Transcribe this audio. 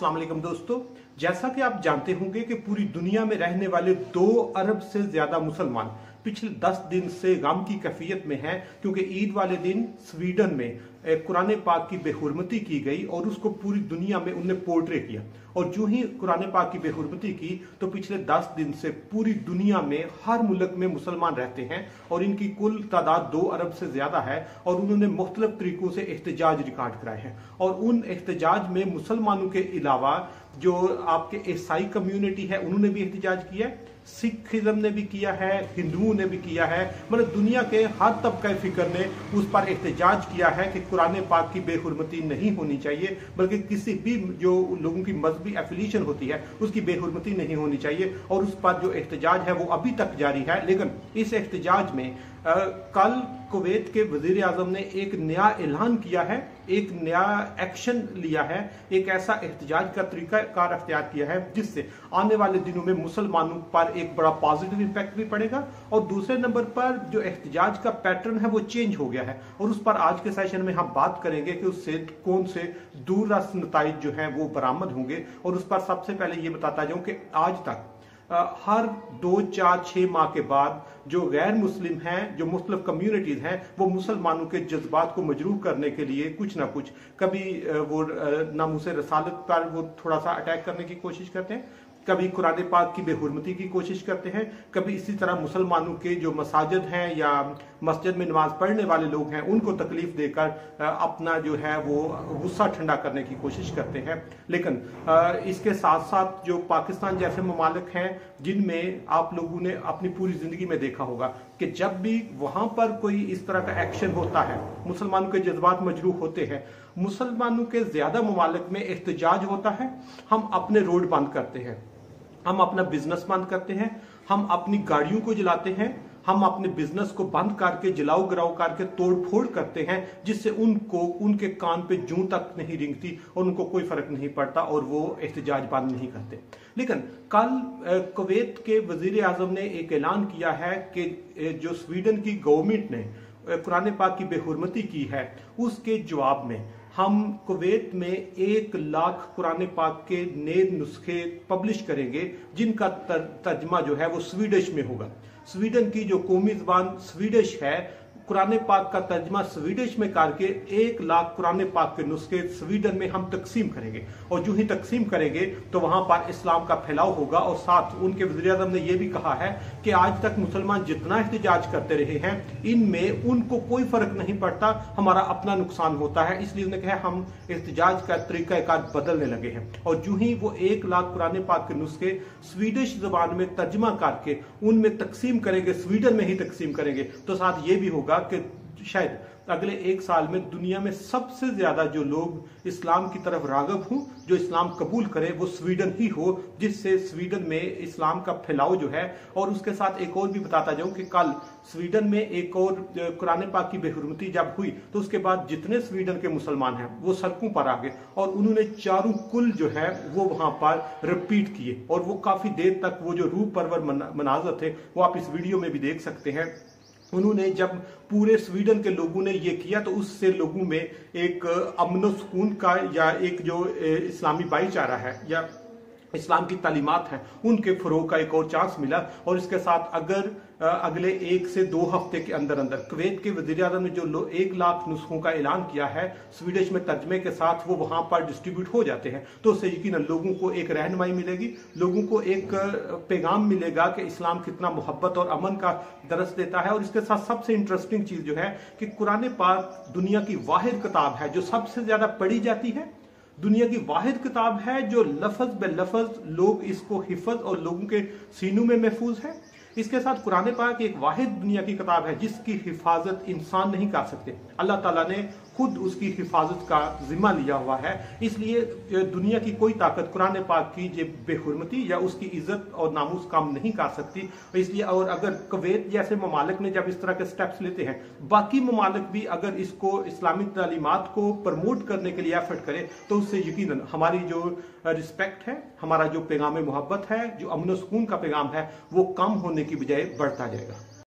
अस्सलाम वालेकुम दोस्तों, जैसा कि आप जानते होंगे कि पूरी दुनिया में रहने वाले 2 अरब से ज्यादा मुसलमान पिछले 10 दिन से गम की कैफियत में हैं, क्योंकि ईद वाले दिन स्वीडन में कुरान पाक की बेहुरमती की गई और उसको पूरी दुनिया में उनने पोर्ट्रे किया। और जो ही कुरान पाक की बेहुरमती की तो पिछले 10 दिन से पूरी दुनिया में हर मुल्क में मुसलमान रहते हैं और इनकी कुल तादाद 2 अरब से ज्यादा है। और उन्होंने मुख्तलिफ तरीकों से एहतजाज रिकॉर्ड कराए हैं और उन एहतजाज में मुसलमानों के अलावा जो आपके ईसाई कम्युनिटी है उन्होंने भी एहतजाज किया है, सिखिज्म ने भी किया है, हिंदुओं ने भी किया है। मतलब दुनिया के हर तबका फिक्र ने उस पर एहतजाज किया है कि कुरान पाक की बेहुरमती नहीं होनी चाहिए, बल्कि किसी भी जो लोगों की मजहबी एफिलिएशन होती है उसकी बेहुरमती नहीं होनी चाहिए। और उस पर जो एहतजाज है वो अभी तक जारी है। लेकिन इस एहतजाज में कल कुवैत के वजीर आजम ने एक नया ऐलान किया है, एक नया एक्शन लिया है, एक ऐसा एहतजाज का तरीकाकार अख्तियार किया है जिससे आने वाले दिनों में मुसलमानों पर एक बड़ा पॉजिटिव इम्पैक्ट भी पड़ेगा। और दूसरे नंबर पर जो एहतजाज का पैटर्न है वो चेंज हो गया है और उस पर आज के सेशन में हम बात करेंगे कि उससे कौन से दूरदराज नताइज जो हैं वो बरामद होंगे। और उस पर सबसे पहले ये बताता जाऊं कि आज तक हर 2, 4, 6 माह के बाद जो गैर मुस्लिम हैं, जो मुख्तलिफ कम्युनिटीज हैं, वो मुसलमानों के जज्बात को मजरूह करने के लिए कुछ ना कुछ, कभी वो नामूसे रसालत पर वो थोड़ा सा अटैक करने की कोशिश करते हैं, कभी कुरान पाक की बेहुरमती की कोशिश करते हैं, कभी इसी तरह मुसलमानों के जो मसाजिद हैं या मस्जिद में नमाज पढ़ने वाले लोग हैं उनको तकलीफ देकर अपना जो है वो गुस्सा ठंडा करने की कोशिश करते हैं। लेकिन इसके साथ साथ जो पाकिस्तान जैसे ममालिक हैं जिनमें आप लोगों ने अपनी पूरी जिंदगी में देखा होगा कि जब भी वहां पर कोई इस तरह का एक्शन होता है, मुसलमानों के जज्बात मजरूह होते हैं, मुसलमानों के ज्यादा ममालिक में एहतजाज होता है, हम अपने रोड बंद करते हैं, हम अपना बिजनेस बंद करते हैं, हम अपनी गाड़ियों को जलाते हैं, हम अपने बिजनेस को बंद करके जलाओ गिराओ करके तोड़ फोड़ करते हैं, जिससे उनको उनके कान पे जूं तक नहीं रिंगती और उनको कोई फर्क नहीं पड़ता और वो एहतजाज बंद नहीं करते। लेकिन कल कुवैत के वजीर आजम ने एक ऐलान किया है कि जो स्वीडन की गवर्नमेंट ने कुरान पाक की बेहुरमती की है उसके जवाब में हम कुवैत में 1 लाख कुरान पाक के नए नुस्खे पब्लिश करेंगे जिनका तर्जमा जो है वो स्वीडिश में होगा। स्वीडन की जो कौमी जुबान स्वीडिश है, कुरान पाक का तर्जमा स्वीडिश में करके 1 लाख कुरान पाक के नुस्खे स्वीडन में हम तकसीम करेंगे। और जो ही तकसीम करेंगे तो वहां पर इस्लाम का फैलाव होगा। और साथ उनके वज़ीर आज़म ने यह भी कहा है कि आज तक मुसलमान जितना एहतजाज करते रहे हैं इनमें उनको कोई फर्क नहीं पड़ता, हमारा अपना नुकसान होता है, इसलिए उन्होंने कहा हम एहतजाज का तरीकाकार बदलने लगे हैं। और जो ही वो 1 लाख कुरान पाक के नुस्खे स्वीडिश जुबान में तर्जमा करके उनमें तकसीम करेंगे, स्वीडन में ही तकसीम करेंगे, तो साथ ये भी होगा कि शायद अगले 1 साल में दुनिया में सबसे ज्यादा जो लोग इस्लाम की तरफ रागब हों, जो इस्लाम कबूल करें, वो स्वीडन ही हो, जिससे स्वीडन में इस्लाम का फैलाव जो है। और उसके साथ एक और भी बताता जाऊं कि कल स्वीडन में एक और कुरान पाक की बेहुरमती जब हुई तो उसके बाद जितने स्वीडन के मुसलमान हैं वो सड़कों पर आ गए और उन्होंने चारों कुल जो है वो वहां पर रिपीट किए। और वो काफी देर तक वो जो रूह परवर मनाजर थे वो आप इस वीडियो में भी देख सकते हैं। उन्होंने जब पूरे स्वीडन के लोगों ने ये किया तो उससे लोगों में एक अमन सुकून का या एक जो इस्लामी भाईचारा है या इस्लाम की तालीमात हैं उनके फरोग का एक और चांस मिला। और इसके साथ अगर अगले 1 से 2 हफ्ते के अंदर अंदर कुवैत के वज़ीर आज़म ने जो 1 लाख नुस्खों का ऐलान किया है स्वीडिश में तर्जमे के साथ वो वहां पर डिस्ट्रीब्यूट हो जाते हैं तो उससे यकीनन लोगों को एक रहनुमाई मिलेगी, लोगों को एक पैगाम मिलेगा कि इस्लाम कितना मोहब्बत और अमन का दरस देता है। और इसके साथ सबसे इंटरेस्टिंग चीज जो है कि कुरान पाक दुनिया की वाहिद किताब है जो सबसे ज्यादा पढ़ी जाती है, दुनिया की वाहिद किताब है जो लफ्ज बे लफ्ज लोग इसको हिफज और लोगों के सीनों में महफूज है। इसके साथ कुरान पाक एक वाहिद दुनिया की किताब है जिसकी हिफाजत इंसान नहीं कर सकते, अल्लाह ताला ने खुद उसकी हिफाजत का जिम्मा लिया हुआ है। इसलिए दुनिया की कोई ताकत कुरान पाक की जो बेहुरमती या उसकी इज्जत और नामूस काम नहीं कर सकती। इसलिए और अगर कुवैत जैसे ममालिक ने जब इस तरह के स्टेप्स लेते हैं, बाकी ममालिक भी अगर इसको इस्लामी तालीमात को प्रमोट करने के लिए एफर्ट करें तो उससे यकीनन हमारी जो रिस्पेक्ट है, हमारा जो पैगाम मोहब्बत है, जो अमन सुकून का पैगाम है वो कम होने की बजाय बढ़ता जाएगा।